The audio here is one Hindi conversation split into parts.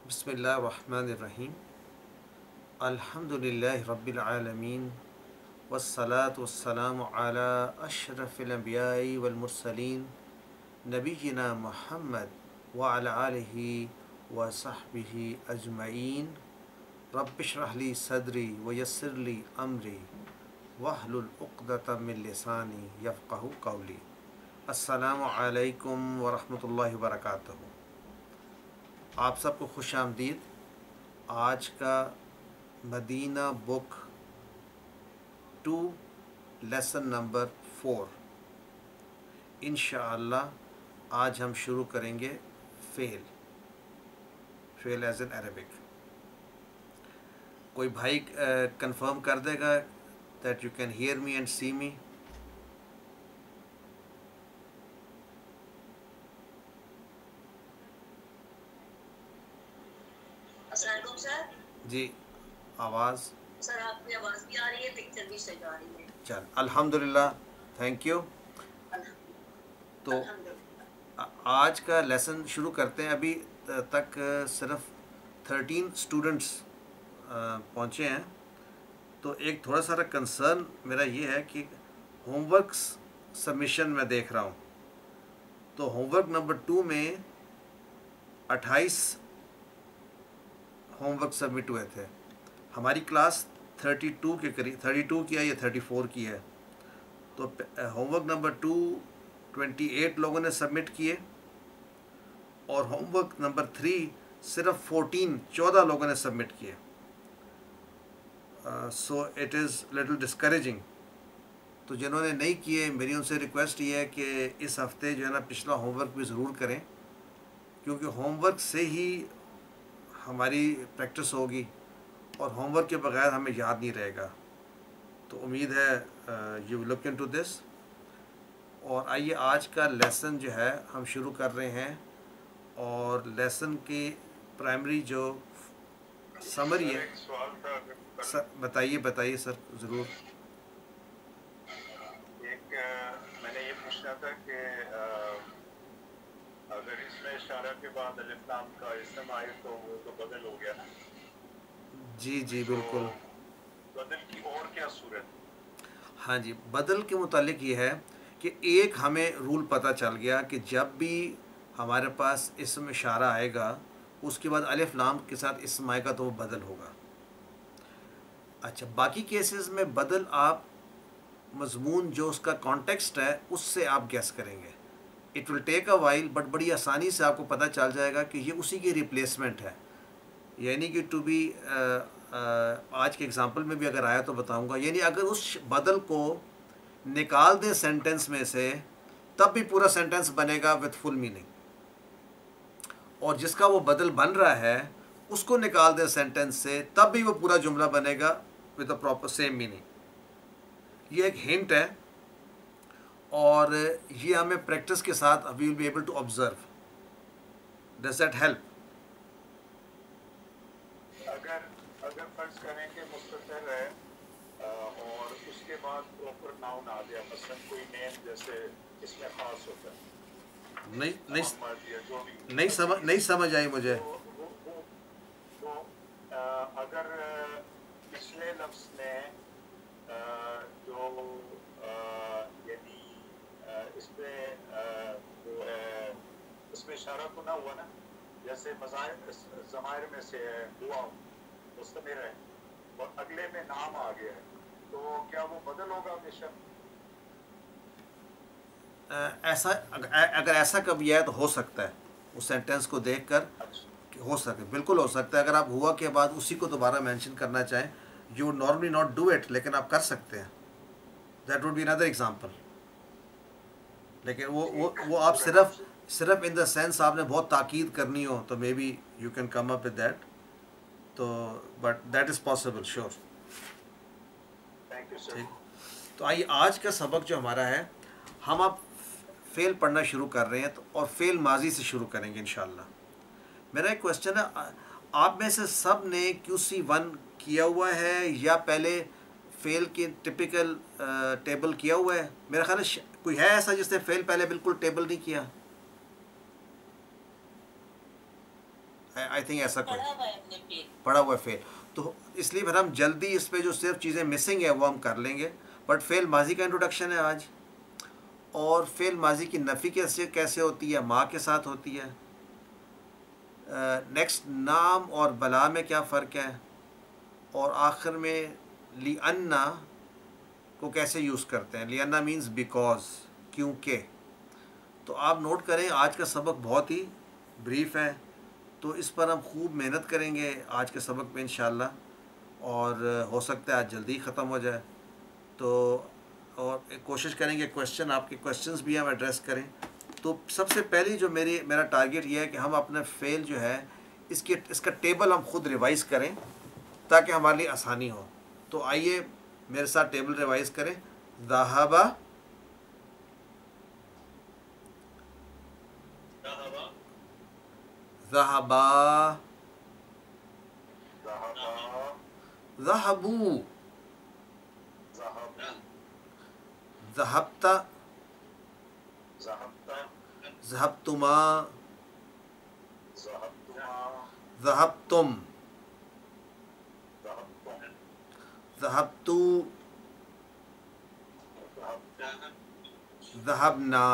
बिस्मिल्लाहिर्रहमानिर्रहीम। अल्हम्दुलिल्लाहि रब्बिल आलमीन वस्सलातु वस्सलामु अला अशरफिल अंबियाई वल मुरसलीन नबीना मुहम्मद व अला आलिहि व सहबिहि अजमईन। रब्बिश्रह ली सदरी व यस्सिर ली अमरी वहलुल उक़दतम मिन लिसानी यफ़क़हू क़ौली। अस्सलामु अलैकुम व रहमतुल्लाहि व बरकातुहू। आप सबको खुश आमदीद। आज का मदीना बुक 2 लेसन नंबर 4 इंशाअल्लाह आज हम शुरू करेंगे फेल एज एन अरबिक। कोई भाई कंफर्म कर देगा that you can hear me and see me? Sir ji, आवाज़ सर आपकी आवाज़ भी आ रही है, पिक्चर भी सही आ रही है। चल अल्हम्दुलिल्लाह, थैंक यू। तो आज का लेसन शुरू करते हैं। अभी तक सिर्फ 13 स्टूडेंट्स पहुँचे हैं। तो एक थोड़ा सा कंसर्न मेरा ये है कि होमवर्क सबमिशन मैं देख रहा हूँ, तो होमवर्क नंबर 2 में 28 होमवर्क सबमिट हुए थे। हमारी क्लास 32 के करीब 32 की है या 34 की है। तो होमवर्क नंबर 2 28 लोगों ने सबमिट किए और होमवर्क नंबर 3 सिर्फ 14 लोगों ने सबमिट किए। So it is little discouraging. तो जिन्होंने नहीं किए, मेरी उनसे रिक्वेस्ट ये है कि इस हफ्ते जो है ना पिछला होमवर्क भी ज़रूर करें, क्योंकि होमवर्क से ही हमारी प्रैक्टिस होगी और होमवर्क के बगैर हमें याद नहीं रहेगा। तो उम्मीद है यू लुक इनटू दिस। और आइए आज का लेसन जो है हम शुरू कर रहे हैं। और लेसन की प्राइमरी जो समरी है, सर बताइए सर ज़रूर। एक मैंने ये पूछना था कि अगर इसमें इशारा के बाद अलिफ लाम का इसम आए तो वो तो बदल हो गया ना? जी तो बिल्कुल। बदल की और क्या सूरत? हाँ जी, बदल के मुतालिक ये है कि एक हमें रूल पता चल गया कि जब भी हमारे पास इसम इशारा आएगा उसके बाद अलिफ लाम के साथ इसम आएगा तो वो बदल होगा। अच्छा, बाकी केसेस में बदल आप मजमून जो उसका कॉन्टेक्स्ट है उससे आप गैस करेंगे। It will take a while, but बड़ी आसानी से आपको पता चल जाएगा कि ये उसी की रिप्लेसमेंट है। यानी कि टू बी आज के एग्जांपल में भी अगर आया तो बताऊंगा। यानी अगर उस बदल को निकाल दें सेंटेंस में से तब भी पूरा सेंटेंस बनेगा विद फुल मीनिंग, और जिसका वो बदल बन रहा है उसको निकाल दें सेंटेंस से तब भी वो पूरा जुमला बनेगा with a proper same meaning. ये एक हिंट है और ये हमें प्रैक्टिस के साथ we will be able to observe. Does that help? अगर अगर फर्ज करें कि मुस्ततर है और उसके बाद प्रॉपर नाउन आ गया, मसलन कोई नेम जैसे इसमें खास होता है, मोहम्मद या जो भी, नहीं समझ आई मुझे। तो अगर पिछले लफ्ज में जो यानी इसमें जो है इसमें इशारा तो ना हुआ ना, जैसे ज़माइर में से है हुआ मुस्तमिर है और अगले में नाम आ गया है, तो क्या वो बदल होगा हमेशा? ऐसा अगर ऐसा कभी आए तो हो सकता है, उस सेंटेंस को देखकर हो सके, बिल्कुल हो सकता है। अगर आप हुआ के बाद उसी को दोबारा मेंशन करना चाहें, you would normally not do it, लेकिन आप कर सकते हैं। That would be another example. लेकिन वो आप सिर्फ इन द सेंस आपने बहुत ताकीद करनी हो तो maybe you can come up with that. तो but that is possible, sure. ठीक। तो आइए आज का सबक जो हमारा है, हम अब फेल पढ़ना शुरू कर रहे हैं तो, और फेल माजी से शुरू करेंगे इंशाल्लाह। मेरा एक क्वेश्चन है, आप में से सब ने QC1 किया हुआ है या पहले फेल की टिपिकल टेबल किया हुआ है? मेरा ख्याल है कोई है ऐसा जिसने फेल पहले बिल्कुल टेबल नहीं किया? आई थिंक ऐसा कोई पढ़ा हुआ है हमने फेल। पढ़ा हुआ है फेल। तो इसलिए फिर हम जल्दी इस पे जो सिर्फ चीज़ें मिसिंग है वो हम कर लेंगे। बट फेल माजी का इंट्रोडक्शन है आज। और फेल माजी की नफ़ी कैसे कैसे होती है, माँ के साथ होती है। नेक्स्ट नाम और बला में क्या फ़र्क है, और आखिर में लिअन्ना को कैसे यूज़ करते हैं। लिअन्ना मीन्स बिकॉज, क्योंकि। तो आप नोट करें आज का सबक बहुत ही ब्रीफ है, तो इस पर हम खूब मेहनत करेंगे आज के सबक पे इंशाल्लाह, और हो सकता है आज जल्दी ख़त्म हो जाए। तो और कोशिश करेंगे क्वेश्चन, आपके क्वेश्चंस भी हम एड्रेस करें। तो सबसे पहली जो मेरा टारगेट ये है कि हम अपना फेल जो है इसका टेबल हम खुद रिवाइज़ करें ताकि हमारे लिए आसानी हो। तो आइए मेरे साथ टेबल रिवाइज़ करें। ज़हाबा, ज़हाबा, ज़हबू, ज़हबता, ज़हबतुमा, ज़हबतुम, ज़हबतु, ज़हबना।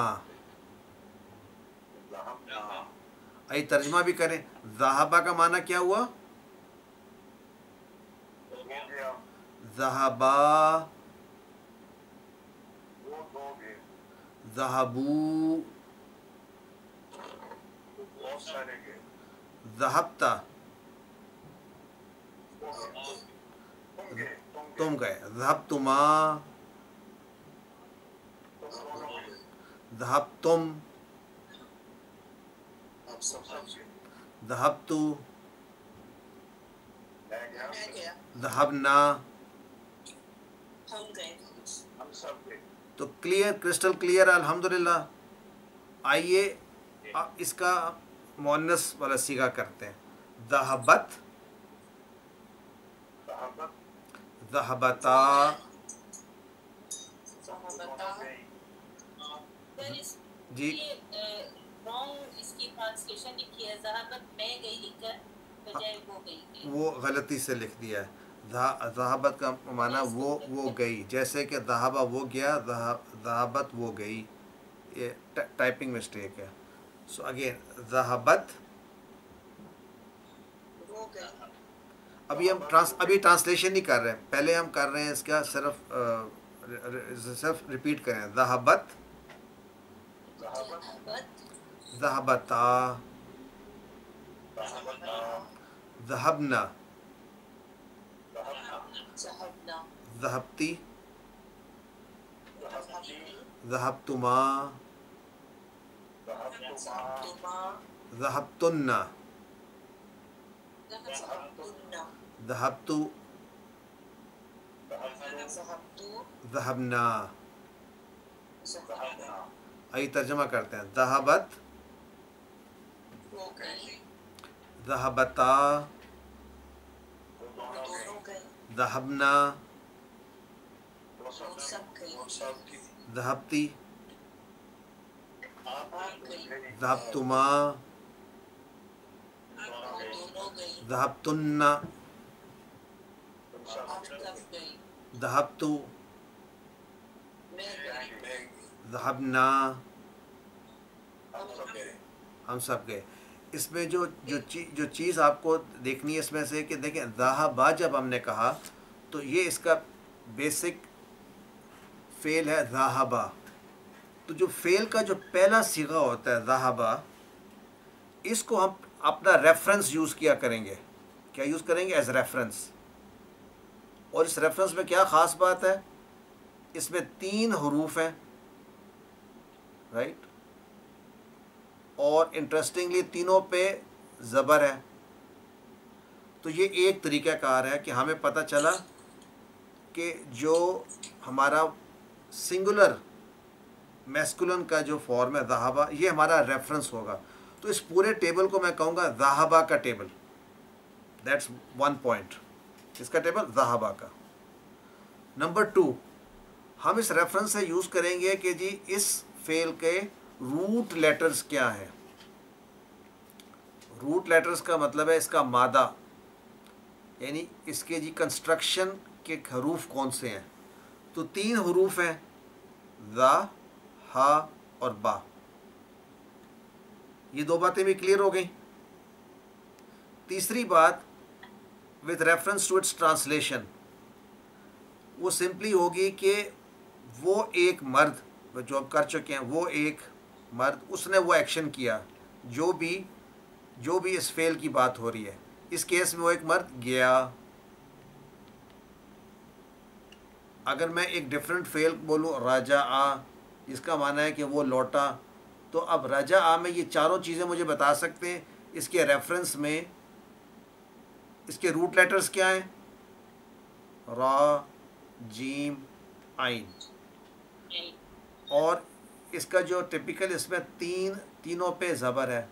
आइए तर्जमा भी करें। ज़हाबा का माना क्या हुआ? ज़हाबा, ज़हबू, ज़हबता, तुम गए। ज़हबतुमा, ज़हबतुम, ज़हबतु, ज़हबना। तो क्लियर, क्रिस्टल क्लियर, अल्हम्दुलिल्लाह। आइए इसका मुअन्नस वाला सीगा करते हैं। ज़हबत, ज़हबता, जी रॉन्ग इसकी ट्रांसलेशन लिखी है, ज़हाबत मैं गई लिखकर बजाय वो गई। वो गलती से लिख दिया है। ज़हाबत का माना वो गई, जैसे कि ज़हाबा वो गया, ज़हाबत वो गई, ये टाइपिंग मिस्टेक है। सो अगेन ज़हाबत। अभी ट्रांसलेशन नहीं कर रहे हैं, पहले हम कर रहे हैं इसका सिर्फ रिपीट करें। ज़हाबत, ज़हबता, ज़हबना, ज़हबती, ज़हबतुमा, ज़हबतुन्ना, ज़हबतु, ज़हबना। आइए तर्जमा करते हैं। ज़हाबत, ज़हबता, ज़हबना, ज़हबती, ज़हबतुमा, ज़हबतुन्ना, ज़हबतु, ज़हबना। हम सब गए। इसमें जो चीज़ आपको देखनी है इसमें से कि देखें, ज़हाबा जब हमने कहा तो ये इसका बेसिक फ़ेल है ज़हाबा। तो जो फ़ेल का जो पहला सीगा होता है ज़हाबा, इसको हम अपना रेफरेंस यूज़ किया करेंगे। क्या यूज़ करेंगे? As reference. और इस रेफरेंस में क्या ख़ास बात है, इसमें 3 हरूफ हैं, राइट। और इंटरेस्टिंगली तीनों पे ज़बर है। तो ये एक तरीक़ाकार है कि हमें पता चला कि जो हमारा सिंगुलर मैस्कुलिन का जो फॉर्म है ज़हाबा, ये हमारा रेफरेंस होगा। तो इस पूरे टेबल को मैं कहूँगा ज़हाबा का टेबल। दैट्स 1 पॉइंट, इसका टेबल ज़हाबा का। नंबर 2, हम इस रेफरेंस से यूज़ करेंगे कि जी इस फेल के रूट लेटर्स क्या हैं। रूट लेटर्स का मतलब है इसका मादा, यानी इसके जी कंस्ट्रक्शन के हरूफ कौन से हैं। तो 3 हरूफ हैं, ज़ा, हा और बा। ये 2 बातें भी क्लियर हो गई। तीसरी बात, with reference to its translation, वो सिंपली होगी कि वो एक मर्द जो अब कर चुके हैं, वो एक मर्द, उसने वो एक्शन किया जो भी इस फेल की बात हो रही है। इस केस में वो एक मर्द गया। अगर मैं एक डिफरेंट फेल बोलूँ, राजा आ, जिसका माना है कि वो लौटा, तो अब राजा आ में ये चारों चीज़ें मुझे बता सकते हैं। इसके रेफरेंस में इसके रूट लेटर्स क्या हैं, रा, जीम, आइन। और इसका जो टिपिकल इसमें तीनों पे ज़बर है।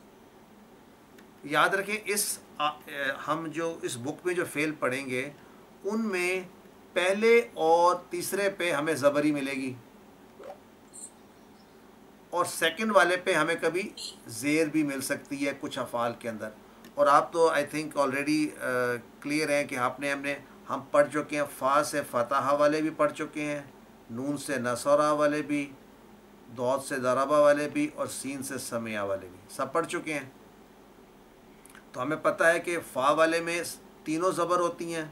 याद रखें हम जो इस बुक में जो फेल पढ़ेंगे उनमें पहले और तीसरे पे हमें ज़बरी मिलेगी और सेकंड वाले पे हमें कभी ज़ेर भी मिल सकती है कुछ अफ़ाल के अंदर। और आप तो आई थिंक ऑलरेडी क्लियर हैं कि हम पढ़ चुके हैं, फ़ा से फ़तहा वाले भी पढ़ चुके हैं, नून से नसरा वाले भी, दौद से दरबा वाले भी और सीन से समिया वाले भी सब पढ़ चुके हैं। तो हमें पता है कि फ़ा वाले में तीनों ज़बर होती हैं,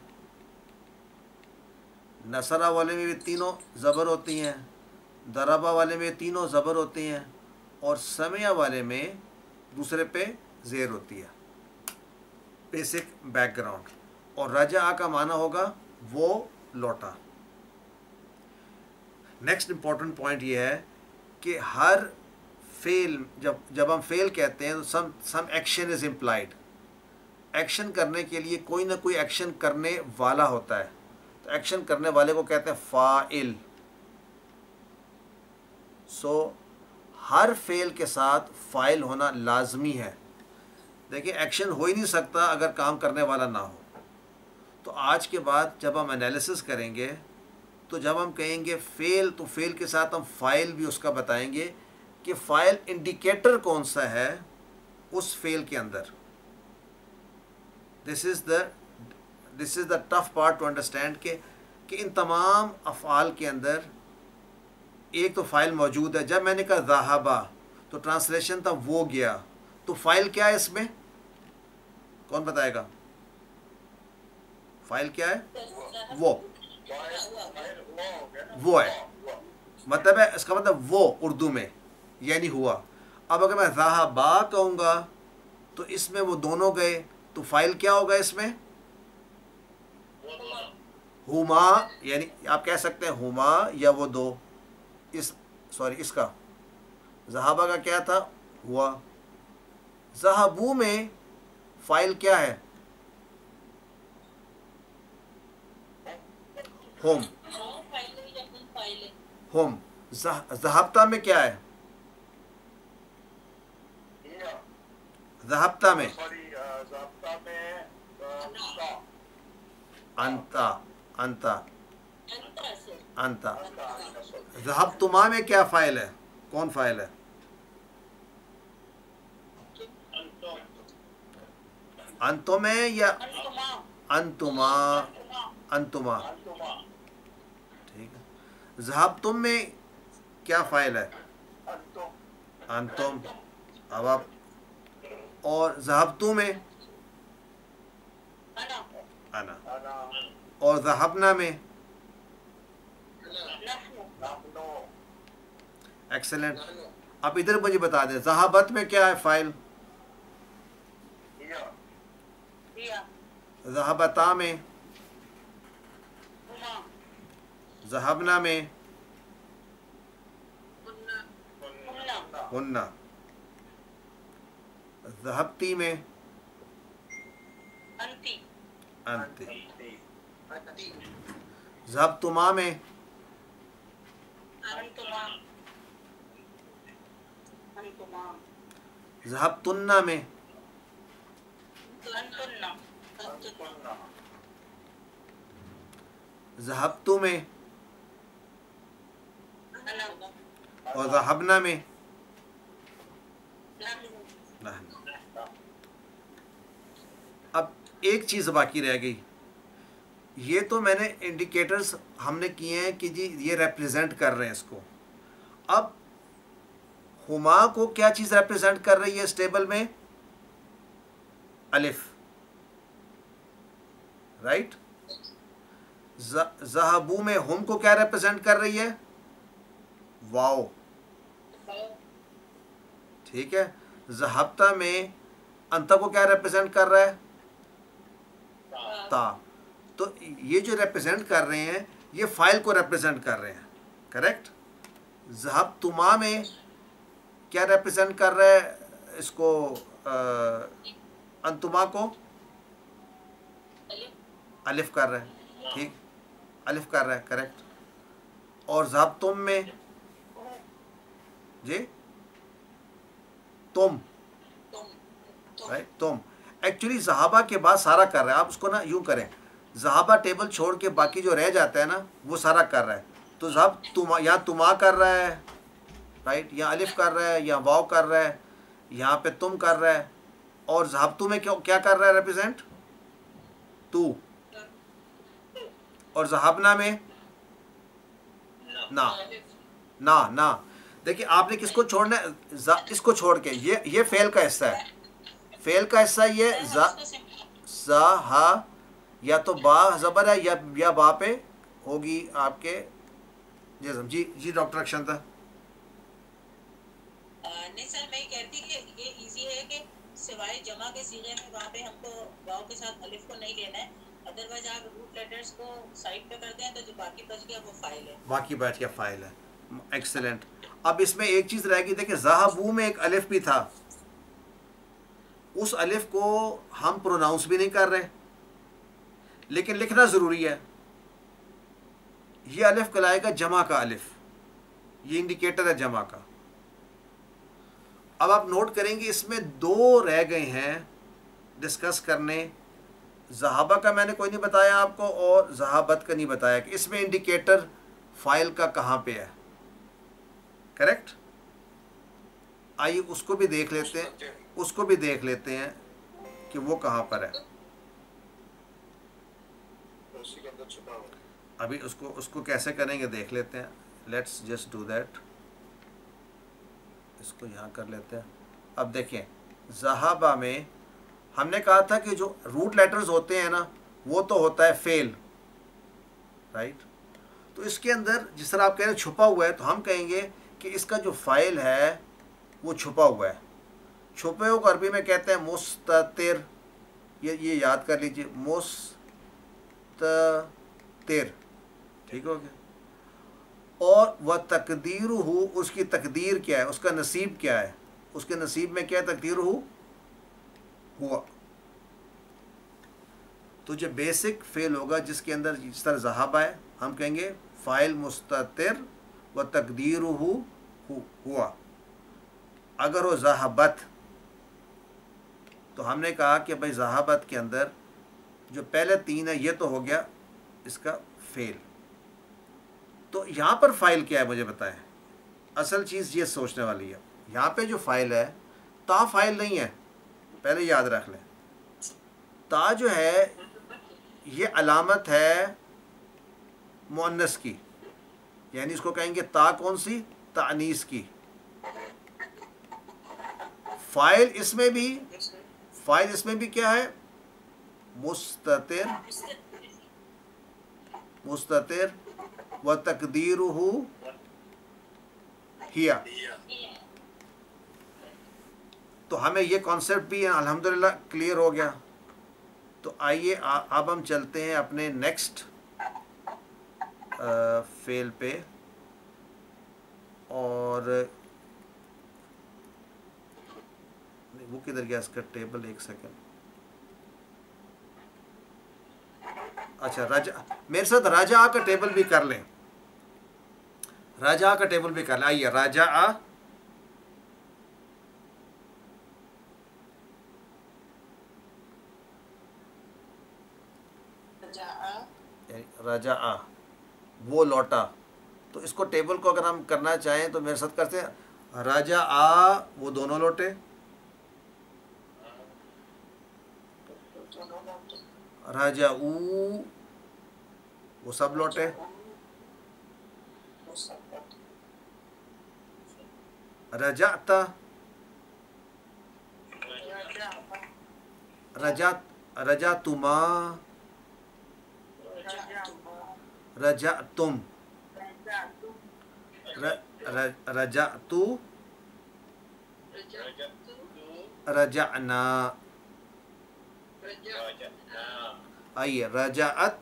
नसरा वाले में भी तीनों ज़बर होती हैं, दरबा वाले में तीनों ज़बर होती हैं और समिया वाले में दूसरे पे ज़ेर होती है। Basic background. और राजा आ का माना होगा वो लौटा। नेक्स्ट इम्पॉर्टेंट पॉइंट ये है कि हर फेल जब हम फेल कहते हैं तो some action is implied. Action करने के लिए कोई ना कोई एक्शन करने वाला होता है, तो एक्शन करने वाले को कहते हैं फ़ाइल। सो हर फेल के साथ फ़ाइल होना लाजमी है। देखिए, एक्शन हो ही नहीं सकता अगर काम करने वाला ना हो। तो आज के बाद जब हम एनालिसिस करेंगे तो जब हम कहेंगे फ़ेल, तो फ़ेल के साथ हम फ़ाइल भी उसका बताएंगे कि फ़ाइल इंडिकेटर कौन सा है उस फेल के अंदर। This is the tough part to understand कि इन तमाम अफ़आल के अंदर एक तो फ़ाइल मौजूद है। जब मैंने कहा ज़हाबा तो ट्रांसलेशन था वो गया, तो फ़ाइल क्या है इसमें, कौन बताएगा? फ़ाइल क्या है? वो है, मतलब है, इसका मतलब वो उर्दू में यानी हुआ। अब अगर मैं ज़हाबा कहूँगा तो इसमें वो दोनों गए, तो फ़ाइल क्या होगा इसमें? हुमा, यानी आप कह सकते हैं हुमा या वो दो। इसका ज़हाबा का क्या था? हुआ। ज़हाबू में फ़ाइल क्या है? होम। होम। ज़हाबता में क्या है? ज़हाबता में अंता। अंता। अंता। ज़हाबतुमा में क्या फ़ाइल है, कौन फ़ाइल है? अंतो में या अंतुमा? अंतुमा, ठीक है। ज़हाबतुम में क्या फ़ाइल है? अंतुम। अब आप, और ज़हाबतु में अना। और ज़हाबना में एक्सेलेंट। अब इधर मुझे बता दें ज़हाबत में क्या है फ़ाइल? ज़हाबता में, ज़हाबना में हुन्ना, ज़हाबती में अंती, ज़हाबतुमा में ज़हाबतुन्ना में ज़हाबतु में और ज़हाबना में नहनु। अब एक चीज़ बाकी रह गई। ये तो मैंने इंडिकेटर्स हमने किए हैं कि जी ये रिप्रेजेंट कर रहे हैं इसको। अब हुमा को क्या चीज़ रिप्रेजेंट कर रही है इस टेबल में? अलिफ, राइट। ज़हबू में हुम को क्या रिप्रेजेंट कर रही है? वाओ, ठीक है। ज़हबता में अंता को क्या रिप्रेजेंट कर रहा है? ता। तो ये जो रिप्रेजेंट कर रहे हैं ये फाइल को रिप्रेजेंट कर रहे हैं, करेक्ट। ज़हबतुमा में क्या रिप्रेजेंट कर रहा है इसको? अंतुमा को अलिफ कर रहा है, ठीक, अलिफ कर रहा है, करेक्ट। और ज़हबतुम में जी तुम, राइट, तुम। एक्चुअली ज़हाबा के बाद सारा कर रहा है, आप उसको ना यूं करें, ज़हाबा टेबल छोड़ के बाकी जो रह जाता है ना वो सारा कर रहा है। तो ज़हब तुमा, यहाँ तुमा कर रहा है, राइट, यहाँ अलिफ कर रहा है, यहाँ वाव कर रहा है, यहाँ पे तुम कर रहा है। और ज़हबतु में क्या कर रहा है रिप्रेजेंट? तू। और ज़हाबना में ना, ना, ना। देखिए आपने किसको छोड़ना है? इसको छोड़ के, ये फेल का हिस्सा है, फेल का हिस्सा ये ज़ा हा, या तो बा ज़बर है या बा पे होगी आपके जज़म। जी जी डॉक्टर अक्षंता। नहीं सर, मैं कहती कि ये इजी है कि सिवाय जमा के सीगे में वहाँ पे हमको वाव के साथ अलिफ को नहीं लेना है। अदरवाइज आप रूट लेटर्स को साइड पे कर दें तो जो बाकी बच गया वो फाइल है, बाकी बच गया फाइल है। एक्सेलेंट। अब इसमें एक चीज़ रहेगी, देखिए ज़हबू में एक अलिफ भी था, उस अलिफ को हम प्रोनाउंस भी नहीं कर रहे लेकिन लिखना ज़रूरी है। ये अलिफ कहलाएगा जमा का अलिफ, ये इंडिकेटर है जमा का। अब आप नोट करेंगे इसमें दो रह गए हैं डिस्कस करने। ज़हाबा का मैंने कोई नहीं बताया आपको और ज़हाबत का नहीं बताया कि इसमें इंडिकेटर फाइल का कहाँ पे है, करेक्ट। आइए उसको भी देख लेते हैं, उसको भी देख लेते हैं कि वो कहाँ पर है। अभी उसको कैसे करेंगे देख लेते हैं। Let's just do that. इसको यहाँ कर लेते हैं। अब देखें ज़हाबा में हमने कहा था कि जो रूट लेटर्स होते हैं ना वो तो होता है फेल, राइट। तो इसके अंदर जिस तरह आप कह रहे हैं छुपा हुआ है, तो हम कहेंगे कि इसका जो फाइल है वो छुपा हुआ है। छुपे हुए को अरबी में कहते हैं मुस्ततिर। ये याद कर लीजिए, मुस्ततिर, ठीक हो गया। और वह तकदीर हो, उसकी तकदीर क्या है, उसका नसीब क्या है, उसके नसीब में क्या तकदीर हो हुआ। तो जो बेसिक फेल होगा जिसके अंदर जिस तरह ज़हाबा है, हम कहेंगे फ़ाइल मुस्ततिर व तकदीर हुआ। अगर वो ज़हाबत, तो हमने कहा कि भाई ज़हाबत के अंदर जो पहले तीन है ये तो हो गया इसका फेल। तो यहाँ पर फ़ाइल क्या है मुझे बताएं। असल चीज़ ये सोचने वाली है, यहाँ पे जो फ़ाइल है ता फाइल नहीं है, पहले याद रख लें। ता जो है ये अलामत है मुअन्नस की, यानी इसको कहेंगे ता कौन सी? तानीस की। फाइल इसमें भी क्या है? मुस्ततिर व तकदीरुहु हिया। तो हमें ये कॉन्सेप्ट भी अल्हम्दुलिल्लाह क्लियर हो गया। तो आइए अब हम चलते हैं अपने नेक्स्ट फेल पे। और वो किधर गया इसका टेबल? एक सेकंड। अच्छा, राजा, मेरे साथ राजा आ का टेबल भी कर लें, राजा आ का टेबल भी कर लें। आइए राजा आ, राजा आ वो लौटा। तो इसको टेबल को अगर हम करना चाहें तो मेरे साथ करते हैं, राजा आ वो दोनों लौटे, रजाऊ वो सब लौटे, रजाता रजा रजातुमा रजातुम रजातु रजाना। आइए रजाअत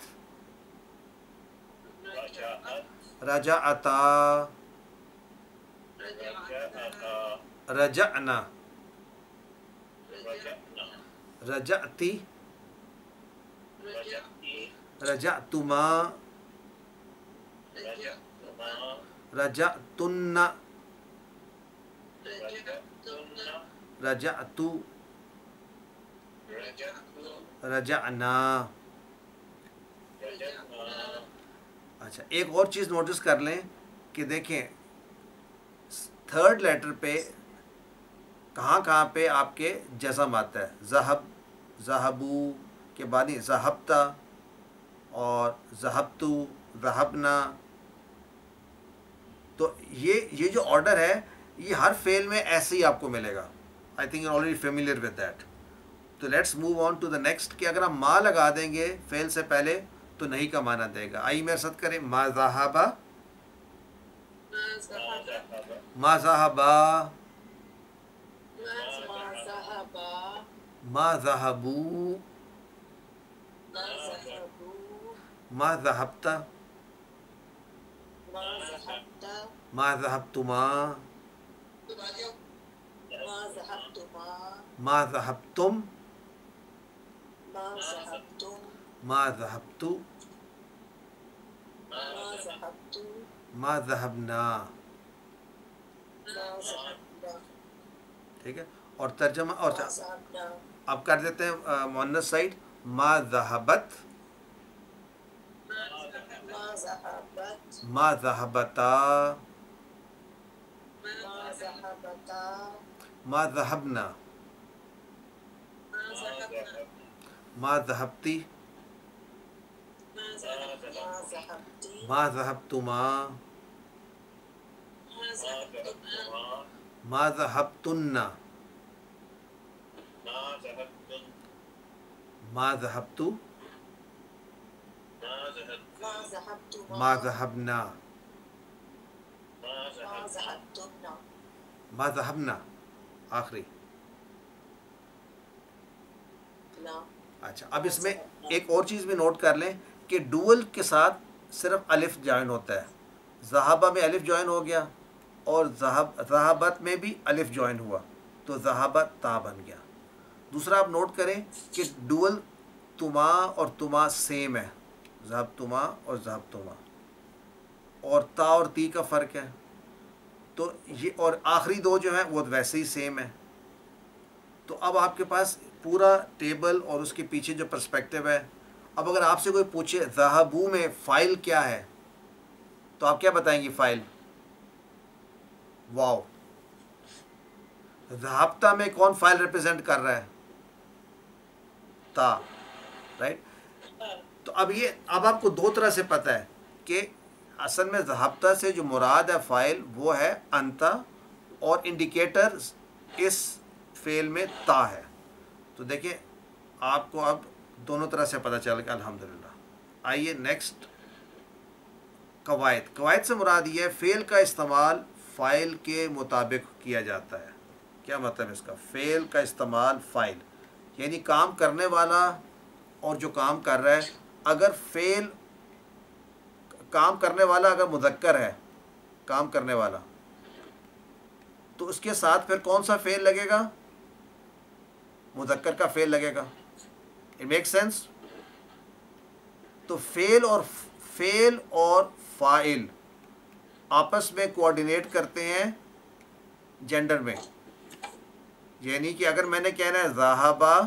रजाअता रजाना रजाती रजातुमा रजातुन्ना रजातु रजाना। अच्छा एक और चीज़ नोटिस कर लें कि देखें थर्ड लेटर पे कहाँ कहाँ पे आपके जज़म आता है। ज़हब ज़हबू के बाद ही ज़हबता और ज़हबतु ज़हबना। तो ये जो ऑर्डर है ये हर फेल में ऐसे ही आपको मिलेगा। I think you are already familiar with that. तो let's move on to the next कि अगर हम माँ लगा देंगे फेल से पहले तो नहीं का माना देगा। आइए मेरे साथ करें। मा ज़हाबा मा ज़हाबा मा ज़हबू मा ज़हबता मा ज़हबतुमा मा ज़हबतुम मा ज़हबतु मा ज़हबना। ठीक है। और तर्जमा और अब कर देते हैं मुअन्नस साइड। मा ज़हबत मा ज़हबता मा ज़हबना मा ज़हबती मा ज़हबतुमा मा ज़हबतुन्ना मा ज़हबतु मा ज़हबना मा ज़हबना आखिरी। अच्छा अब इसमें एक और चीज़ भी नोट कर लें कि डुअल के साथ सिर्फ अलिफ ज्वाइन होता है। ज़हाबा में अलिफ ज्वाइन हो गया और ज़हाबत में भी अलिफ ज्वाइन हुआ तो ज़हाबत ता बन गया। दूसरा आप नोट करें कि डुअल तुमा और तुमा सेम है। ज़हब तुमा और ज़हब तुमा और ता और ती का फ़र्क है। तो ये और आखिरी दो जो हैं वो वैसे ही सेम है। तो अब आपके पास पूरा टेबल और उसके पीछे जो पर्सपेक्टिव है। अब अगर आपसे कोई पूछे ज़हाबू में फ़ाइल क्या है तो आप क्या बताएंगी? File wow. ज़हाबता में कौन फ़ाइल रिप्रेजेंट कर रहा है? ता, राइट। तो अब आपको दो तरह से पता है कि असल में ज़हाबता से जो मुराद है फ़ाइल वो है अंता और इंडिकेटर इस फेल में ता है। तो देखिए आपको अब दोनों तरह से पता चल गया अल्हम्दुलिल्लाह। आइए नेक्स्ट कवायद से मुराद ये है फ़ेल का इस्तेमाल फ़ाइल के मुताबिक किया जाता है। क्या मतलब इसका? फ़ेल का इस्तेमाल फ़ाइल यानी काम करने वाला और जो काम कर रहा है। अगर फ़ेल काम करने वाला अगर मुज़क्कर है काम करने वाला तो उसके साथ फिर कौन सा फ़ेल लगेगा? मुज़क्कर का फ़ेल लगेगा। It make sense? तो फ़ेल और फ़ाइल आपस में कोऑर्डिनेट करते हैं जेंडर में। यानी कि अगर मैंने कहना है ज़हाबा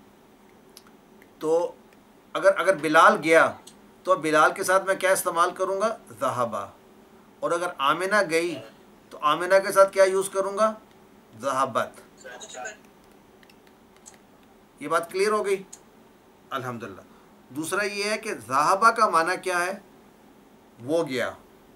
तो अगर बिलाल गया तो बिलाल के साथ मैं क्या इस्तेमाल करूँगा? ज़हाबा। और अगर आमिना गई तो आमिना के साथ क्या यूज़ करूँगा? ज़हाबत। ये बात क्लियर हो गई? अल्हम्दुलिल्लाह। दूसरा ये है कि ज़हाबा का माना क्या है, वो गया,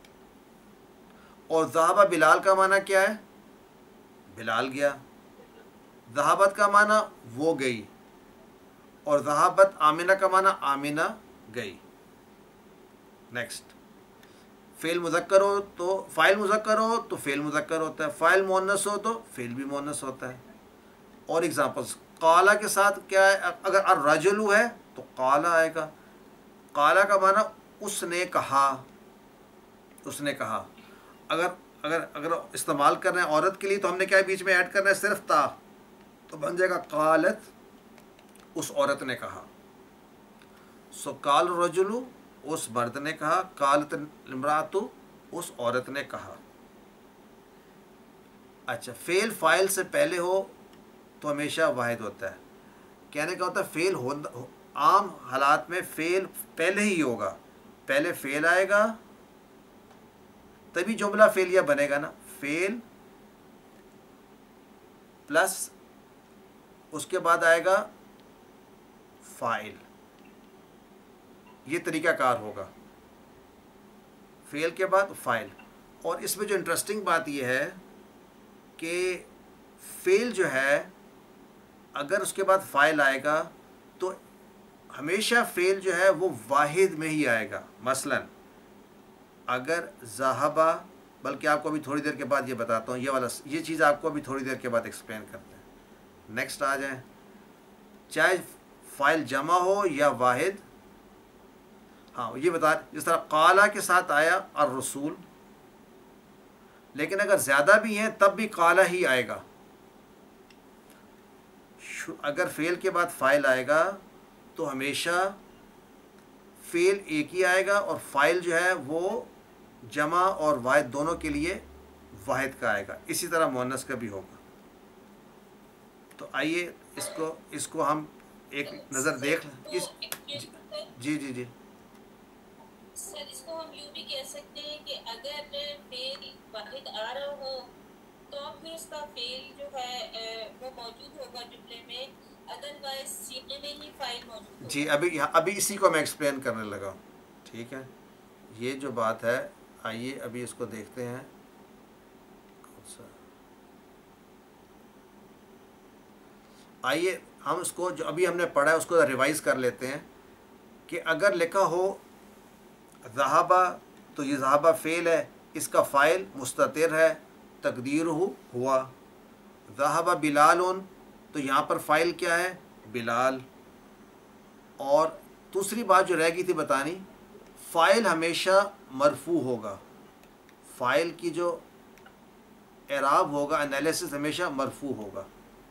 और ज़हाबा बिलाल का माना क्या है, बिलाल गया। ज़हाबत का माना वो गई, और ज़हाबत आमिना का माना आमिना गई। नेक्स्ट, फ़ेल मुज़क्कर हो तो फ़ाइल मुज़क्कर हो तो फ़ेल मुज़क्कर होता है, फ़ाइल मुअन्नस हो तो फ़ेल भी मुअन्नस होता है। और एग्जांपल्स, काला के साथ क्या है, अगर अर्रजुलु है तो काला आएगा। काला का माना उसने कहा, उसने कहा। अगर अगर अगर इस्तेमाल कर रहे हैं औरत के लिए तो हमने क्या बीच में ऐड करना है, सिर्फ ता, तो बन जाएगा कालत, उस औरत ने कहा। सो काल रजुलु, उस मर्द ने कहा, कालत इम्रातु, उस औरत ने कहा। अच्छा, फेल फाइल से पहले हो तो हमेशा वाहिद होता है। कहने का होता है फेल हो, आम हालात में फेल पहले ही होगा, पहले फेल आएगा तभी जुमला फेलिया बनेगा ना। फेल प्लस उसके बाद आएगा फाइल, ये तरीक़ाकार होगा, फेल के बाद फाइल। और इसमें जो इंटरेस्टिंग बात यह है कि फेल जो है अगर उसके बाद फाइल आएगा तो हमेशा फेल जो है वो वाहिद में ही आएगा। मसलन अगर ज़हाबा, बल्कि आपको अभी थोड़ी देर के बाद ये बताता हूँ, ये चीज़ आपको अभी थोड़ी देर के बाद एक्सप्लेन करते हैं। नेक्स्ट आ जाए, चाहे फाइल जमा हो या वाहिद, हाँ ये बता, जिस तरह काला के साथ आया और रसूल, लेकिन अगर ज़्यादा भी हैं तब भी काला ही आएगा। अगर फेल के बाद फाइल आएगा तो हमेशा फेल एक ही आएगा, और फाइल जो है वो जमा और वाहिद दोनों के लिए वाहिद का आएगा। इसी तरह मुअन्नस का भी होगा। तो आइए इसको हम एक नज़र देख लें। जी जी जी सर, इसको हम यूँ भी कह सकते हैं कि अगर फेल वाहिद आ रहा हो तो फिर उसका फेल जो है वो मौजूद होगा जुमले में, अदरवाइज सीने में ही फाइल मौजूद होगा। जी, अभी इसी को मैं एक्सप्लेन करने लगा। ठीक है, ये जो बात है, आइए अभी इसको देखते हैं। आइए हम उसको जो अभी हमने पढ़ा है उसको रिवाइज़ कर लेते हैं कि अगर लिखा हो ज़हाबा तो ये ज़हाबा फ़ेल है, इसका फ़ाइल मुस्ततिर है, तकदीरुहु हुआ। ज़हाबा बिलालुन तो यहाँ पर फ़ाइल क्या है, बिलाल। और दूसरी बात जो रह गई थी बतानी, फ़ाइल हमेशा मरफू होगा, फ़ाइल की जो एराब होगा, एनालिसिस हमेशा मरफू होगा।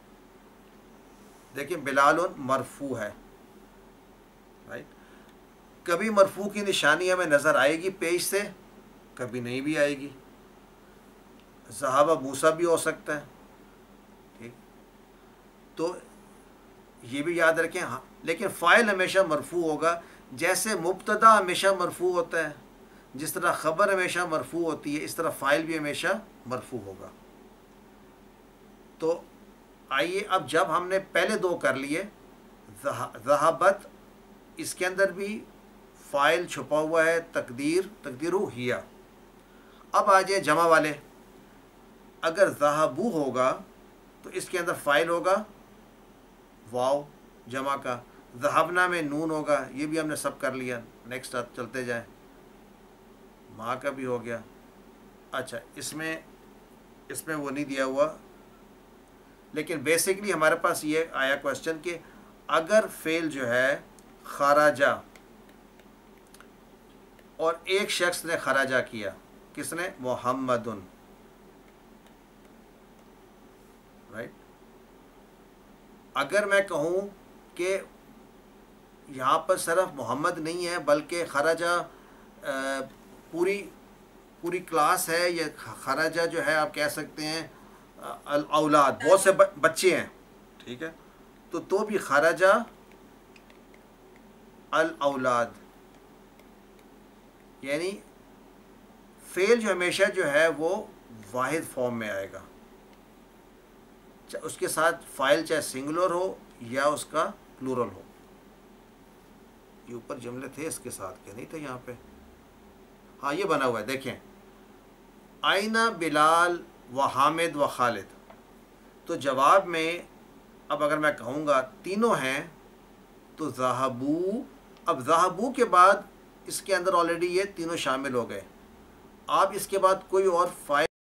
देखिए बिलालुन मरफू है, राइट। कभी मरफू की निशानी हमें नज़र आएगी पेज से, कभी नहीं भी आएगी। ज़हाबा मूसा भी हो सकता है, ठीक। तो ये भी याद रखें। हाँ, लेकिन फ़ाइल हमेशा मरफू होगा। जैसे मुब्तदा हमेशा मरफू होता है, जिस तरह ख़बर हमेशा मरफू होती है, इस तरह फ़ाइल भी हमेशा मरफू होगा। तो आइए अब जब हमने पहले दो कर लिए, ज़हाबत, इसके अंदर भी फ़ाइल छुपा हुआ है, तकदीरु हिया। अब आ जाए जमा वाले। अगर ज़हाबू होगा तो इसके अंदर फ़ाइल होगा वाव जमा का, ज़हाबना में नून होगा, ये भी हमने सब कर लिया। नेक्स्ट आप चलते जाएं, माँ का भी हो गया। अच्छा, इसमें वो नहीं दिया हुआ, लेकिन बेसिकली हमारे पास ये आया क्वेश्चन कि अगर फेल जो है खराजा, और एक शख्स ने खराजा किया, किसने, मोहम्मदुन, राइट। अगर मैं कहूँ कि यहाँ पर सिर्फ मोहम्मद नहीं है बल्कि खराजा पूरी क्लास है, या खराजा जो है आप कह सकते हैं अल औलाद, बहुत से बच्चे हैं, ठीक है। तो भी खराजा अल औलाद, यानी फेल जो हमेशा जो है वो वाहिद फॉर्म में आएगा, उसके साथ फ़ाइल चाहे सिंगुलर हो या उसका प्लूरल हो। ये ऊपर जुमले थे इसके साथ के, नहीं थे यहाँ पे। हाँ ये बना हुआ है, देखें, आइना बिलाल व हामिद व खालिद। तो जवाब में अब अगर मैं कहूँगा तीनों हैं तो ज़हाबू, अब ज़हाबू के बाद इसके अंदर ऑलरेडी ये तीनों शामिल हो गए। आप इसके बाद कोई और फाइल